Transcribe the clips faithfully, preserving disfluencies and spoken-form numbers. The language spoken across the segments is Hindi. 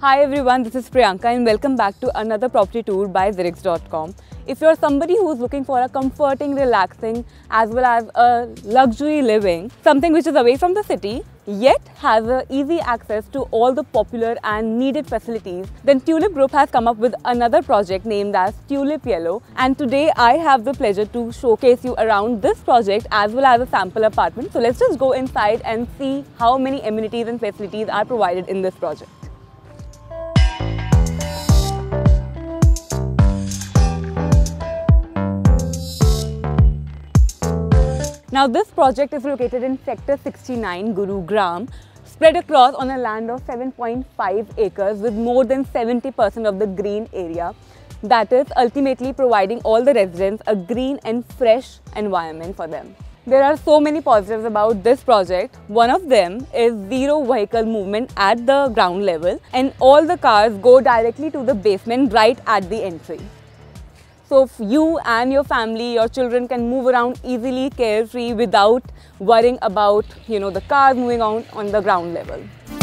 Hi everyone, this is Priyanka and welcome back to another property tour by Zirix dot com. If you're somebody who's looking for a comforting, relaxing as well as a luxury living, something which is away from the city yet has a easy access to all the popular and needed facilities, then Tulip Group has come up with another project named as Tulip Yellow, and today I have the pleasure to showcase you around this project as well as a sample apartment. So let's just go inside and see how many amenities and facilities are provided in this project. Now this project is located in Sector sixty-nine, Gurugram, spread across on a land of seven point five acres with more than seventy percent of the green area. That is ultimately providing all the residents a green and fresh environment for them. There are so many positives about this project. One of them is zero vehicle movement at the ground level and all the cars go directly to the basement right at the entry. So you and your family, your children can move around easily, carefree, without worrying about, you know, the cars moving on on the ground level.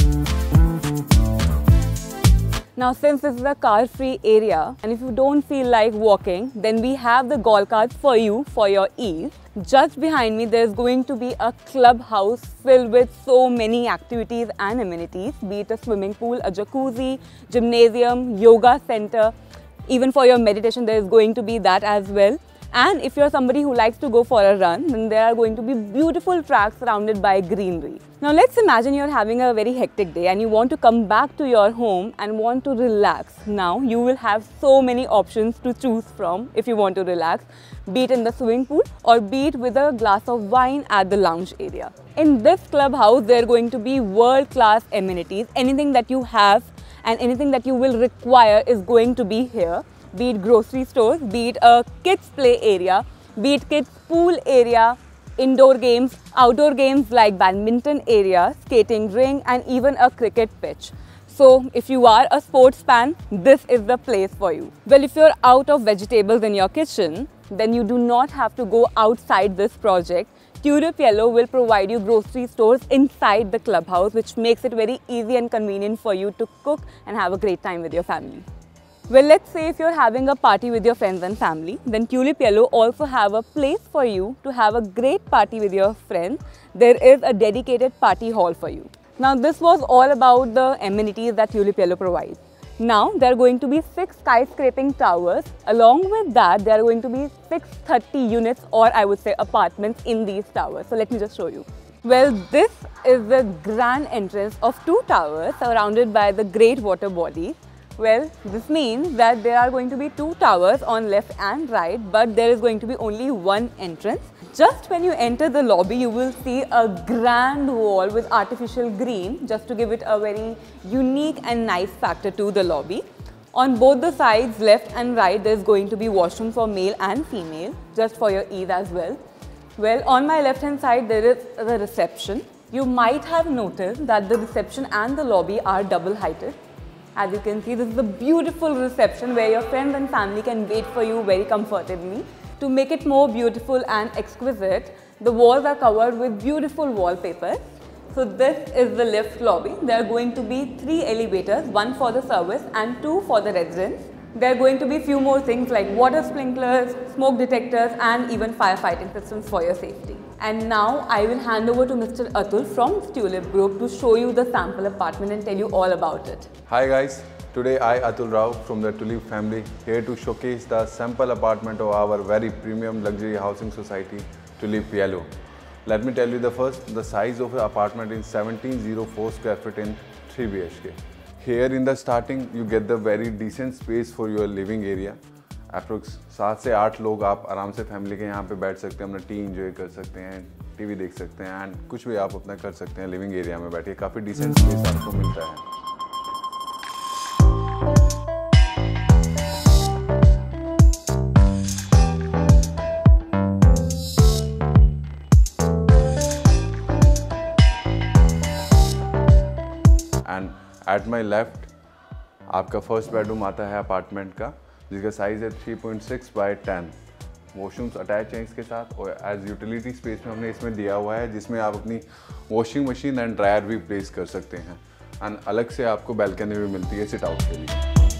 Now, since this is a car-free area, and if you don't feel like walking, then we have the golf carts for you for your ease. Just behind me, there's going to be a clubhouse filled with so many activities and amenities, be it a swimming pool, a jacuzzi, gymnasium, yoga center. Even for your meditation, there is going to be that as well. And if you're somebody who likes to go for a run, then there are going to be beautiful tracks surrounded by greenery. Now let's imagine you're having a very hectic day and you want to come back to your home and want to relax. Now you will have so many options to choose from if you want to relax, be it in the swimming pool or be it with a glass of wine at the lounge area. In this clubhouse, there are going to be world-class amenities. Anything that you have and anything that you will require is going to be here, be it grocery stores, be it a kids play area, be it kids pool area, indoor games, outdoor games like badminton area, skating ring and even a cricket pitch. So if you are a sports fan, this is the place for you. Well, if you're out of vegetables in your kitchen, then you do not have to go outside this project. Tulip Yellow will provide you grocery stores inside the clubhouse, which makes it very easy and convenient for you to cook and have a great time with your family. Well, let's say if you're having a party with your friends and family, then Tulip Yellow also have a place for you to have a great party with your friends. There is a dedicated party hall for you. Now, this was all about the amenities that Tulip Yellow provides. Now, there are going to be six skyscraping towers. Along with that, there are going to be six hundred thirty units, or I would say apartments in these towers. So let me just show you. Well, this is the grand entrance of two towers surrounded by the great water body. Well, this means that there are going to be two towers on left and right, but there is going to be only one entrance. Just when you enter the lobby, you will see a grand wall with artificial green, just to give it a very unique and nice factor to the lobby. On both the sides, left and right, there is going to be washroom for male and female, just for your ease as well. Well, on my left hand side, there is the reception. You might have noticed that the reception and the lobby are double heighted. As you can see, this is a beautiful reception where your friends and family can wait for you very comfortably. To make it more beautiful and exquisite, the walls are covered with beautiful wallpaper. So this is the lift lobby. There are going to be three elevators, one for the service and two for the residents. There are going to be few more things like water sprinklers, smoke detectors and even firefighting systems for your safety. And now I will hand over to Mister Atul from Tulip Group to show you the sample apartment and tell you all about it. Hi guys, today I Atul Rao from the Tulip family here to showcase the sample apartment of our very premium luxury housing society, Tulip Yellow. Let me tell you the first, the size of the apartment is seventeen oh four square feet in three B H K. Here in the starting, you get the very decent space for your living area. Approx सात से आठ लोग आप आराम से फैमिली के यहाँ पे बैठ सकते हैं, अपना टी एंजॉय कर सकते हैं, टीवी देख सकते हैं एंड कुछ भी आप अपना कर सकते हैं लिविंग एरिया में बैठ के. काफ़ी डिसेंट स्पेस आपको मिलता है. एंड एट माई लेफ्ट आपका फर्स्ट बेडरूम आता है अपार्टमेंट का, जिसका साइज़ है three point six by ten. Washrooms attach हैं इसके साथ और एज यूटिलिटी स्पेस में हमने इसमें दिया हुआ है जिसमें आप अपनी वॉशिंग मशीन एंड ड्रायर भी प्लेस कर सकते हैं. एंड अलग से आपको बैल्कनी भी मिलती है सिट आउट के लिए।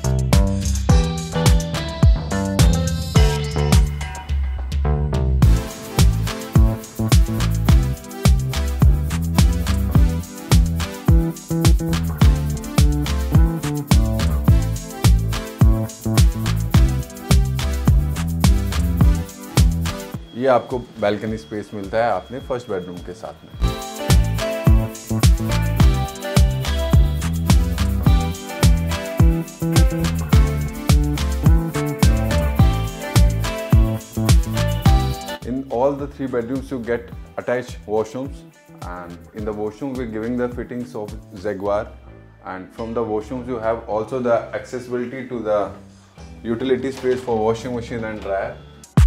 ये आपको बैल्कनी स्पेस मिलता है अपने फर्स्ट बेडरूम के साथ में। In all the three bedrooms you get attached washrooms, and in the washroom we're giving the fittings of Jaguar, and from the washrooms you have also the accessibility to the utility space for washing machine and dryer.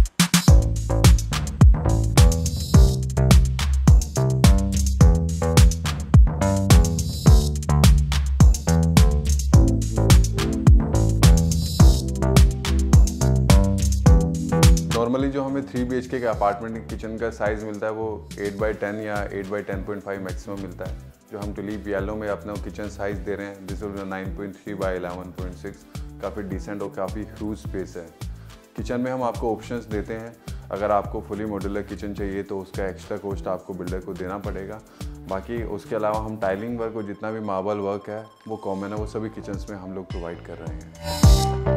Normally जो हमें three B H K apartment kitchen का साइज़ मिलता है वो एट बाई टेन या eight by ten point five maximum मिलता है। जो हम टुलिप येलो में अपना किचन साइज़ दे रहे हैं this is nine point three by eleven point six, काफ़ी डिसेंट और काफ़ी ह्यूज स्पेस है। किचन में हम आपको ऑप्शंस देते हैं, अगर आपको फुली मॉड्यूलर किचन चाहिए तो उसका एक्स्ट्रा कॉस्ट आपको बिल्डर को देना पड़ेगा। बाकी उसके अलावा हम टाइलिंग वर्क और जितना भी मार्बल वर्क है वो कॉमन है, वो सभी किचन्स में हम लोग प्रोवाइड कर रहे हैं।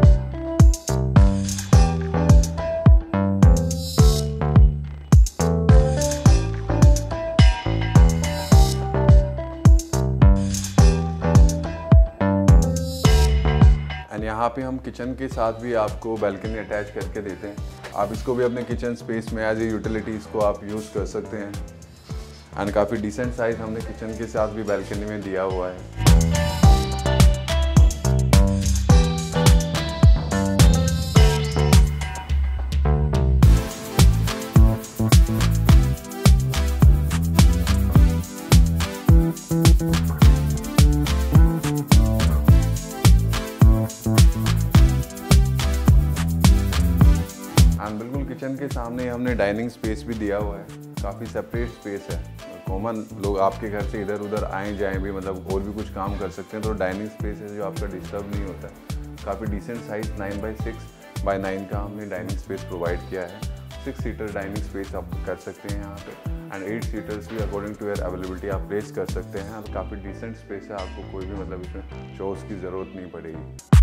यहाँ पे हम किचन के साथ भी आपको बैल्कनी अटैच करके देते हैं। आप इसको भी अपने किचन स्पेस में एज ए यूटिलिटी इसको आप यूज़ कर सकते हैं। एंड काफ़ी डिसेंट साइज़ हमने किचन के साथ भी बैल्कनी में दिया हुआ है। बिल्कुल किचन के सामने हमने डाइनिंग स्पेस भी दिया हुआ है, काफ़ी सेपरेट स्पेस है। कॉमन लोग आपके घर से इधर उधर आए जाएं भी, मतलब और भी कुछ काम कर सकते हैं, तो डाइनिंग स्पेस है जो आपका डिस्टर्ब नहीं होता है। काफ़ी decent size nine by six by nine का हमने डाइनिंग स्पेस प्रोवाइड किया है। सिक्स सीटर डाइनिंग स्पेस आप कर सकते हैं यहाँ पे, एंड एट सीटर्स भी अकॉर्डिंग टू योर अवेलेबिलिटी आप प्लेस कर सकते हैं। तो काफ़ी डिसेंट स्पेस है, आपको कोई भी मतलब इसमें शोज़ की ज़रूरत नहीं पड़ेगी।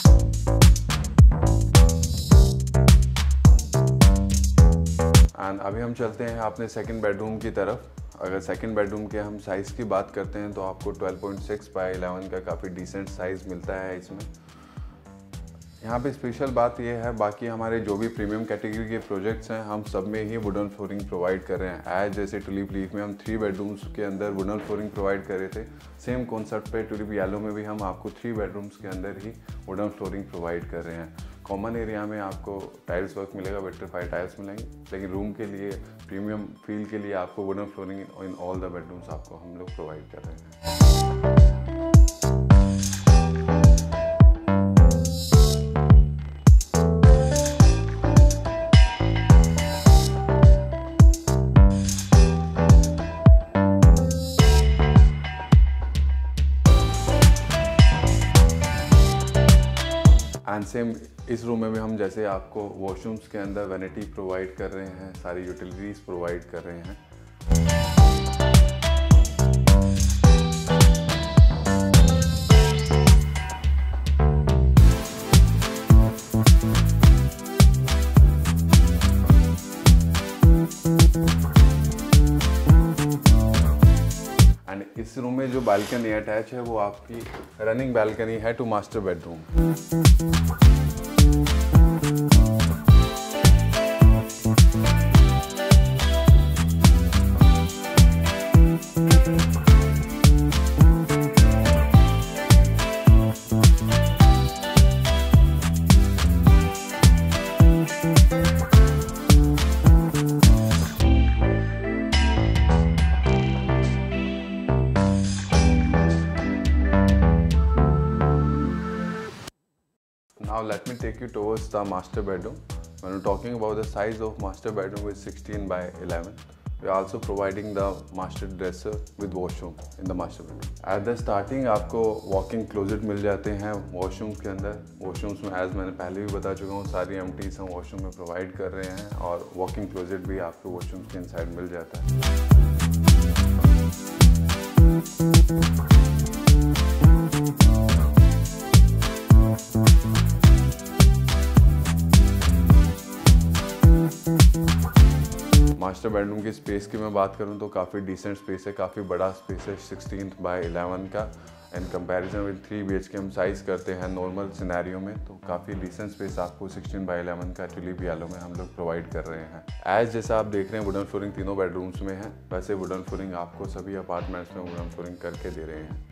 एंड अभी हम चलते हैं अपने सेकंड बेडरूम की तरफ। अगर सेकंड बेडरूम के हम साइज़ की बात करते हैं तो आपको twelve point six by eleven का काफ़ी डिसेंट साइज़ मिलता है इसमें। यहाँ पे स्पेशल बात ये है, बाकी हमारे जो भी प्रीमियम कैटेगरी के प्रोजेक्ट्स हैं हम सब में ही वुडन फ्लोरिंग प्रोवाइड कर रहे हैं। एज जैसे टुलिप लीफ में हम थ्री बेडरूम्स के अंदर वुडन फ्लोरिंग प्रोवाइड कर रहे थे, सेम कॉन्सेप्ट पे टुलिप येलो में भी हम आपको थ्री बेडरूम्स के अंदर ही वुडन फ्लोरिंग प्रोवाइड कर रहे हैं। कॉमन एरिया में आपको टाइल्स वर्क मिलेगा, विट्रीफाइड टाइल्स मिलेंगे, लेकिन रूम के लिए प्रीमियम फील के लिए आपको wooden flooring in all the bedrooms आपको हम लोग प्रोवाइड कर रहे हैं। एंड सेम इस रूम में भी हम जैसे आपको वॉशरूम्स के अंदर वैनिटी प्रोवाइड कर रहे हैं, सारी यूटिलिटीज़ प्रोवाइड कर रहे हैं। एंड इस रूम में जो बालकनी अटैच है वो आपकी रनिंग बालकनी है to master bedroom. Now let me take you towards the master bedroom. When we're talking about the size of master bedroom is sixteen by eleven. We are also providing the master dresser with washroom in the master bedroom. At the starting आपको walk-in closet मिल जाते हैं वॉशरूम के अंदर. वॉशरूम्स में एज मैंने पहले भी बता चुका हूँ सारी एम्प्टीज हम वॉशरूम में प्रोवाइड कर रहे हैं और walk-in closet भी आपको वॉशरूम के इनसाइड मिल जाता है. मास्टर बेडरूम की स्पेस की मैं बात करूं तो काफ़ी डिसेंट स्पेस है, काफ़ी बड़ा स्पेस है सिक्सटीन बाय इलेवन का. In comparison with three B H K हम साइज़ करते हैं नॉर्मल सिनेरियो में, तो काफ़ी डिसेंट स्पेस आपको सिक्सटीन बाय इलेवन का ट्यूलिप येलो में हम लोग प्रोवाइड कर रहे हैं. एज जैसा आप देख रहे हैं वुडन फ्लोरिंग तीनों बेडरूम्स में है, वैसे वुडन फ्लोरिंग आपको सभी अपार्टमेंट्स में वुडन फ्लोरिंग करके दे रहे हैं.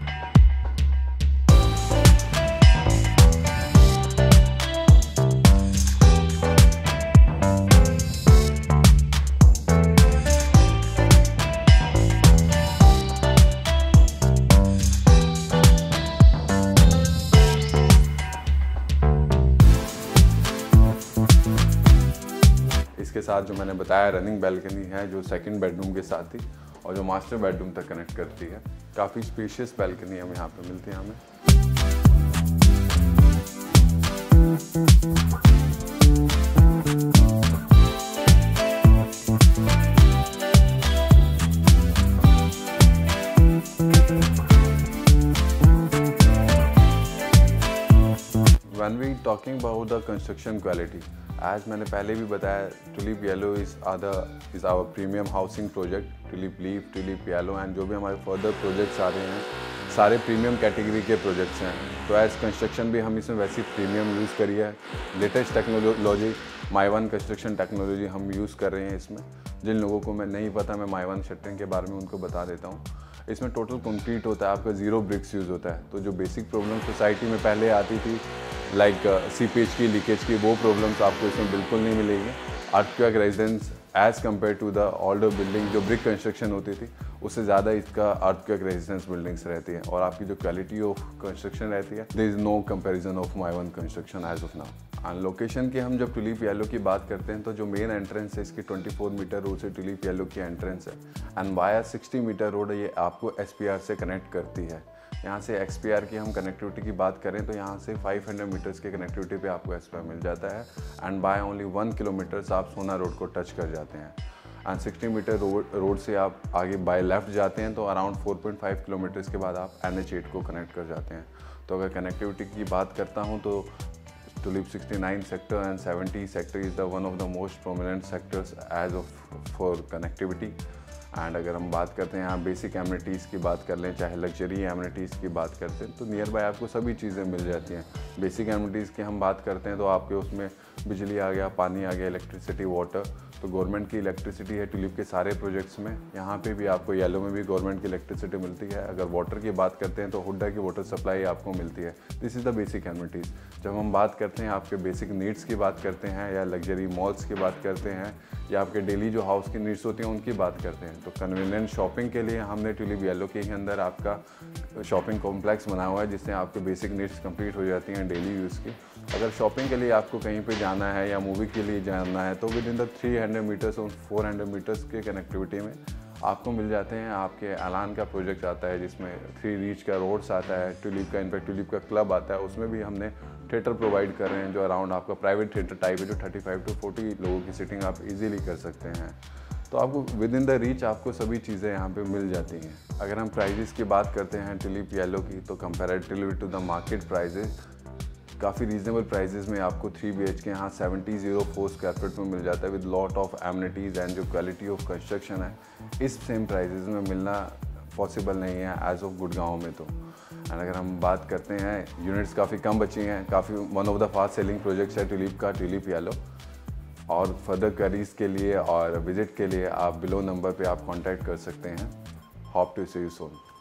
इसके साथ जो मैंने बताया रनिंग बैल्कनी है जो सेकंड बेडरूम के साथ ही और जो मास्टर बेडरूम तक कनेक्ट करती है. काफ़ी स्पेशियस बैल्कनी हमें यहाँ पे मिलती है हमें. When we talking about the construction quality, आज मैंने पहले भी बताया ट्यूलिप येलो इज़ आधा is our premium housing project. Tulip Leaf, Tulip Yellow and जो भी हमारे फर्दर प्रोजेक्ट्स आ रहे हैं सारे प्रीमियम कैटेगरी के प्रोजेक्ट्स हैं. तो एज कंस्ट्रक्शन भी हम इसमें वैसी प्रीमियम यूज़ करी है. Latest technology Mivan construction technology हम यूज़ कर रहे हैं इसमें. जिन लोगों को मैं नहीं पता मैं माइवन शटरिंग के बारे में उनको बता देता हूँ. इसमें टोटल कंक्रीट होता है, आपका ज़ीरो ब्रिक्स यूज़ होता है. तो जो बेसिक प्रॉब्लम सोसाइटी में पहले आती थी लाइक सीपेज की, लीकेज की, वो प्रॉब्लम्स आपको इसमें बिल्कुल नहीं मिलेगी. Earthquake residence as compare to the older building जो ब्रिक कंस्ट्रक्शन होती थी उससे ज़्यादा इसका अर्थक्वेक रेजिडेंस बिल्डिंग्स रहती हैं और आपकी जो क्वालिटी ऑफ कंस्ट्रक्शन रहती है there is no comparison of Mivan construction as of now. And location की हम जब ट्यूलिप येलो की बात करते हैं तो जो मेन एंट्रेंस है इसकी ट्वेंटी फोर मीटर रोड से ट्यूलिप येलो की एंट्रेंस है and via sixty metre road ये आपको एस पी आर से कनेक्ट करती है. यहाँ से एक्स पी आर की हम कनेक्टिविटी की बात करें तो यहाँ से फाइव हंड्रेड मीटर्स की कनेक्टिविटी पे आपको एक्स पी आर मिल जाता है and by only one kilometres आप सोना रोड को टच कर जाते हैं. And sixty metre road road से आप आगे बाय लेफ़्ट जाते हैं तो around four point five kilometres के बाद आप एन एच एट को कनेक्ट कर जाते हैं. तो अगर कनेक्टिविटी की बात करता हूँ तो Tulip sixty nine sector and seventy sector is the one of the most prominent sectors as of for connectivity. And अगर हम बात करते हैं यहाँ बेसिक एमिनिटीज़ की बात कर लें, चाहे लग्जरी एमिनिटीज़ की बात करते हैं तो नियर बाय आपको सभी चीज़ें मिल जाती हैं. बेसिक एमिनिटीज़ की हम बात करते हैं तो आपके उसमें बिजली आ गया, पानी आ गया, इलेक्ट्रिसिटी, वाटर. तो गवर्नमेंट की इलेक्ट्रिसिटी है ट्यूलिप के सारे प्रोजेक्ट्स में. यहाँ पे भी आपको येलो में भी गवर्नमेंट की इलेक्ट्रिसिटी मिलती है. अगर वाटर की बात करते हैं तो हुड्डा की वाटर सप्लाई आपको मिलती है. This is the basic amenities. जब हम बात करते हैं आपके बेसिक नीड्स की बात करते हैं या लग्जरी मॉल्स की बात करते हैं या आपके डेली जो हाउस की नीड्स होती हैं उनकी बात करते हैं तो कन्वीनियंट शॉपिंग के लिए हमने ट्यूलिप येलो के ही अंदर आपका शॉपिंग कॉम्प्लेक्स बना हुआ है जिससे आपके बेसिक नीड्स कंप्लीट हो जाती हैं डेली यूज़ की. अगर शॉपिंग के लिए आपको कहीं पे जाना है या मूवी के लिए जाना है तो within the three hundred metres और फोर हंड्रेड मीटर्स के कनेक्टिविटी में आपको मिल जाते हैं. आपके एलान का प्रोजेक्ट आता है जिसमें थ्री रीच का रोड्स आता है, ट्यूलिप का इनफैक्ट ट्यूलिप का क्लब आता है, उसमें भी हमने थिएटर प्रोवाइड कर रहे हैं जो अराउंड आपका प्राइवेट थिएटर टाइप है जो थर्टी फाइव टू फोर्टी लोगों की सीटिंग आप इजीली कर सकते हैं. तो आपको विद इन द रीच आपको सभी चीज़ें यहाँ पे मिल जाती हैं. अगर हम प्राइजेस की बात करते हैं ट्यूलिप येलो की तो comparatively to the market prices काफ़ी रीजनेबल प्राइजेस में आपको थ्री बी एच के यहाँ seventy zero four square feet में मिल जाता है with lot of amenities and जो क्वालिटी ऑफ कंस्ट्रक्शन है इस सेम प्राइजेस में मिलना पॉसिबल नहीं है एज ऑफ गुड़गांव में. तो एंड अगर हम बात करते हैं यूनिट्स काफ़ी कम बची हैं. काफ़ी one of the fast selling projects है ट्यूलिप का ट्यूलिप येलो. और फर्दर क्वेरीज के लिए और विजिट के लिए आप बिलो नंबर पे आप कांटेक्ट कर सकते हैं. Hope to see you soon.